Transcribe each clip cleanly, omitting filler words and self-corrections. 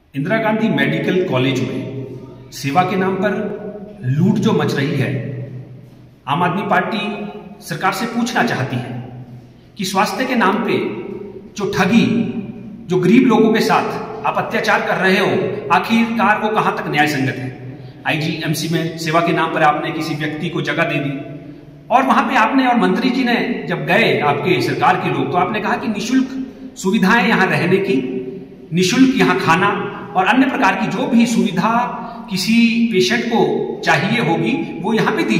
Indira Gandhi medical college में सेवा के नाम पर लूट जो मच रही है, आम आदमी पार्टी सरकार से पूछना चाहती है कि स्वास्थ्य के नाम पे जो ठगी, जो गरीब लोगों के साथ आप अत्याचार कर रहे हो, आखिरकार वो कहां तक न्याय संगत है। आईजीएमसी में सेवा के नाम पर आपने किसी व्यक्ति को जगह दे दी और वहां पे आपने और मंत्री जी ने जब गए, आपके सरकार के लोग, तो आपने कहा कि निशुल्क सुविधाएं यहां रहने की, निशुल्क यहां खाना और अन्य प्रकार की जो भी सुविधा किसी पेशेंट को चाहिए होगी वो यहां पे दी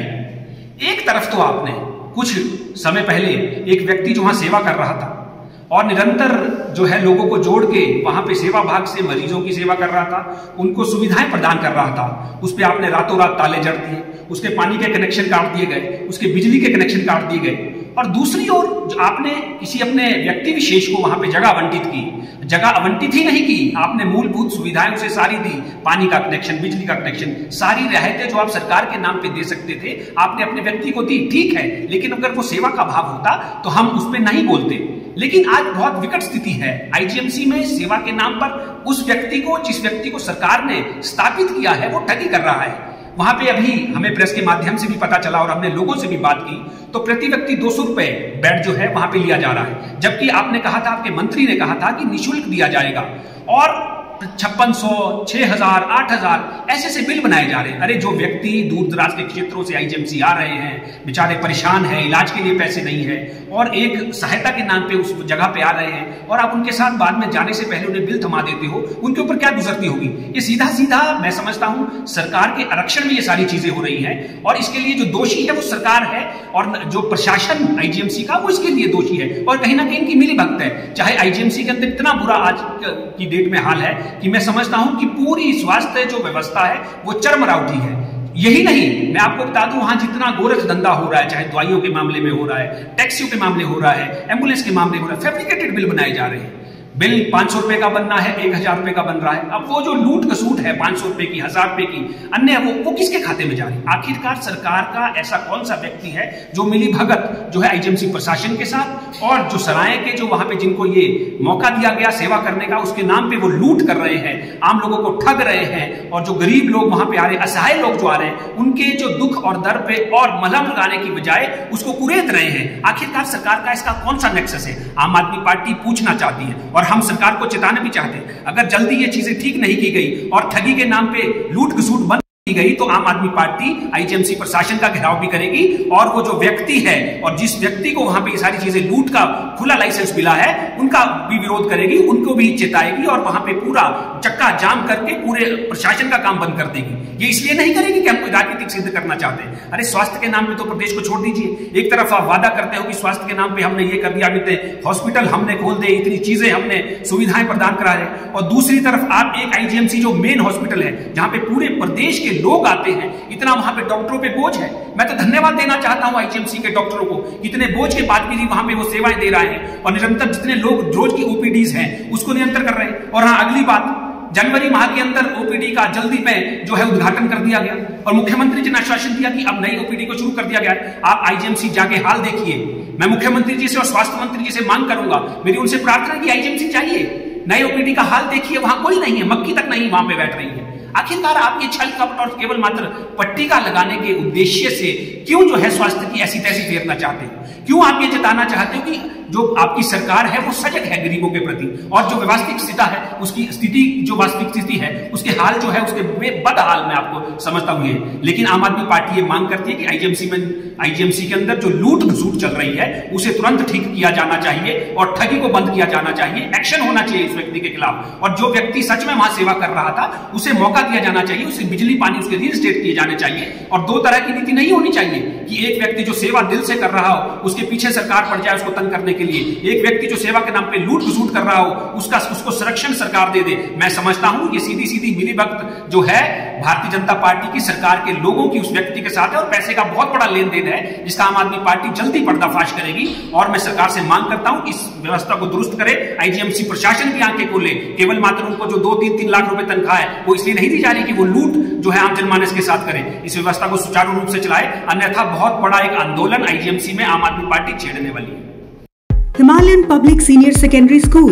जाएगी। एक तरफ तो आपने कुछ समय पहले एक व्यक्ति जो वहां सेवा कर रहा था और निरंतर जो है लोगों को जोड़ के वहां पे सेवा भाग से मरीजों की सेवा कर रहा था, उनको सुविधाएं प्रदान कर रहा था, उस पर आपने रातों रात ताले जड़ दिए, उसके पानी के कनेक्शन काट दिए गए, उसके बिजली के कनेक्शन काट दिए गए। और दूसरी ओर आपने किसी अपने व्यक्ति विशेष को वहां पे जगह आवंटित की, जगह आवंटित ही नहीं की, आपने मूलभूत सुविधाएं उसे सारी दी, पानी का कनेक्शन, बिजली का कनेक्शन, सारी रियायतें जो आप सरकार के नाम पे दे सकते थे आपने अपने व्यक्ति को दी। ठीक है, लेकिन अगर वो सेवा का भाव होता तो हम उस पर नहीं बोलते। लेकिन आज बहुत विकट स्थिति है, आईजीएमसी में सेवा के नाम पर उस व्यक्ति को, जिस व्यक्ति को सरकार ने स्थापित किया है, वो ठगी कर रहा है। वहां पे अभी हमें प्रेस के माध्यम से भी पता चला और हमने लोगों से भी बात की तो प्रति व्यक्ति 200 रुपए बेड जो है वहां पे लिया जा रहा है, जबकि आपने कहा था, आपके मंत्री ने कहा था कि निःशुल्क दिया जाएगा और 5600, 6000, 8000 ऐसे से बिल बनाए जा रहे हैं। अरे जो व्यक्ति दूर दराज के क्षेत्रों से आईजीएमसी आ रहे हैं, बेचारे परेशान हैं, इलाज के लिए पैसे नहीं है और एक सहायता के नाम पे उस जगह पे आ रहे हैं और आप उनके साथ बाद में जाने से पहले उन्हें बिल थमा देते हो, उनके ऊपर क्या गुजरती होगी। ये सीधा सीधा मैं समझता हूं सरकार के आरक्षण में ये सारी चीजें हो रही हैं और इसके लिए जो दोषी है वो सरकार है और जो प्रशासन आईजीएमसी का वो इसके लिए दोषी है और कहीं ना कहीं इनकी मिली भगत है। चाहे आईजीएमसी के अंदर इतना बुरा आज की डेट में हाल है कि मैं समझता हूं कि पूरी स्वास्थ्य जो व्यवस्था है वो चरमराउठी है। यही नहीं, मैं आपको बता दूं, वहां जितना गोरख धंधा हो रहा है, चाहे दवाइयों के मामले में हो रहा है, टैक्सियों के मामले हो रहा है, एम्बुलेंस के मामले हो रहा है, फैब्रिकेटेड बिल बनाए जा रहे हैं। बिल 500 रुपए का बनना है, 1000 रुपए का बन रहा है। अब वो जो लूट कसूट है 500 रुपए की, 1000 रुपए की, अन्य वो किसके खाते में जा रही है? आखिरकार सरकार का ऐसा कौन सा व्यक्ति है जो मिली भगत जो है आईजीएमसी प्रशासन के साथ और जो सराय के जो वहां पे जिनको ये मौका दिया गया सेवा करने का, उसके नाम पे वो लूट कर रहे हैं, आम लोगों को ठग रहे हैं और जो गरीब लोग वहां पे आ रहे हैं, असहाय लोग जो आ रहे हैं, उनके जो दुख और दर्द पे और मलहम लगाने की बजाय उसको कुरेद रहे हैं। आखिरकार सरकार का इसका कौन सा नेक्सस है? आम आदमी पार्टी पूछना चाहती है और हम सरकार को चेताना भी चाहते हैं, अगर जल्दी ये चीजें ठीक नहीं की गई और ठगी के नाम पे लूट घसूट बंद की गई तो आम आदमी पार्टी आईजीएमसी प्रशासन का घेराव भी करेगी और वो जो व्यक्ति है और जिस व्यक्ति को वहां पे ये सारी चीजें लूट का खुला लाइसेंस मिला है उनका भी विरोध करेगी, उनको भी चेताएगी और वहां पे पूरा चक्का जाम करके पूरे प्रशासन का काम बंद कर देगी। ये इसलिए नहीं करेगी कि हम कोई राजनीतिक सिद्ध करना चाहते हैं। अरे स्वास्थ्य के नाम पे तो प्रदेश को छोड़ दीजिए। एक तरफ आप वादा करते हो कि स्वास्थ्य के नाम पे हमने ये कर दिया, हॉस्पिटल हमने खोल दे, इतनी चीजें हमने सुविधाएं प्रदान करा है, और दूसरी तरफ आप एक आईजीएमसी जो मेन हॉस्पिटल है जहां पे पूरे प्रदेश के लोग आते हैं, इतना वहां पे डॉक्टरों पे बोझ है। मैं तो धन्यवाद देना चाहता हूं आईजीएमसी के डॉक्टरों को, इतने बोझ के बाद भी वहां पे वो सेवाएं दे रहे हैं और निरंतर जितने लोग रोज की ओपीडीज हैं उसको निरंतर कर रहे हैं। और हाँ, अगली बात, जनवरी माह के अंदर ओपीडी का जल्दी में जो है उद्घाटन कर दिया गया और मुख्यमंत्री जी ने आश्वासन दिया कि अब नई ओपीडी को शुरू कर दिया गया है। आप आईजीएमसी जाके हाल देखिए। मैं मुख्यमंत्री जी से और स्वास्थ्य मंत्री जी से मांग करूंगा, मेरी उनसे प्रार्थना की आईजीएमसी चाहिए, नई ओपीडी का हाल देखिए, वहां कोई नहीं है, मक्खी तक नहीं वहां पे बैठ रही है। आखिरकार आप ये छल कपट और केवल मात्र पट्टिका लगाने के उद्देश्य से क्यों जो है स्वास्थ्य की ऐसी तैसी फेरना चाहते हो? क्यों आप ये जताना चाहते हो कि जो आपकी सरकार है वो सजग है गरीबों के प्रति और जो वास्तविक स्थिति है उसकी स्थिति, जो वास्तविक स्थिति है उसके हाल जो है उसके बद हाल में आपको समझता हूं ये। लेकिन आम आदमी पार्टी ये मांग करती है कि आईजीएमसी के अंदर जो लूट घसूट चल रही है उसे तुरंत ठीक किया जाना चाहिए और ठगी को बंद किया जाना चाहिए, एक्शन होना चाहिए इस व्यक्ति के खिलाफ। और जो व्यक्ति सच में वहां सेवा कर रहा था उसे मौका दिया जाना चाहिए, उसे बिजली पानी उसके रीइंस्टेट किए जाने चाहिए। और दो तरह की नीति नहीं होनी चाहिए कि एक व्यक्ति जो सेवा दिल से कर रहा हो उसके पीछे सरकार पड़ जाए उसको तंग करने के लिए, एक व्यक्ति जो सेवा के नाम पे लूट घसूट कर रहा हो उसको संरक्षण सरकार दे दे। मैं समझता हूं ये सीधी सीधी मिलीभगत जो है भारतीय जनता पार्टी की सरकार के लोगों की उस व्यक्ति के साथ है और पैसे का बहुत बड़ा लेन देन है जिसका आम आदमी पार्टी जल्दी पर्दाफाश करेगी। और मैं सरकार से मांग करता हूं इस व्यवस्था को दुरुस्त करे, आईजीएमसी प्रशासन की आंखें खोले। केवल मात्र उनको जो 2-3 लाख रुपए तनख्वाह है वो इसलिए नहीं दी जा रही कि वो लूट जो है आम जनमानस के साथ करे। इस व्यवस्था को सुचारू रूप से चलाए, अन्यथा बहुत बड़ा एक आंदोलन आईजीएमसी में आम आदमी पार्टी छेड़ने वाली है। Himalayan Public Senior Secondary School,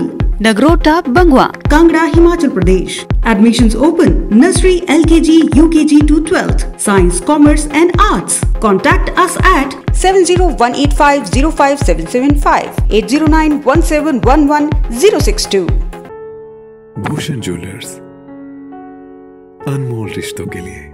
Nagrota, Bangwa, Kangra, Himachal Pradesh. Admissions open. Nursery, LKG, UKG to 12th. Science, Commerce and Arts. Contact us at 7018505775, 8091711062. Bhushan jewellers, अनमोल रिश्तों के लिए।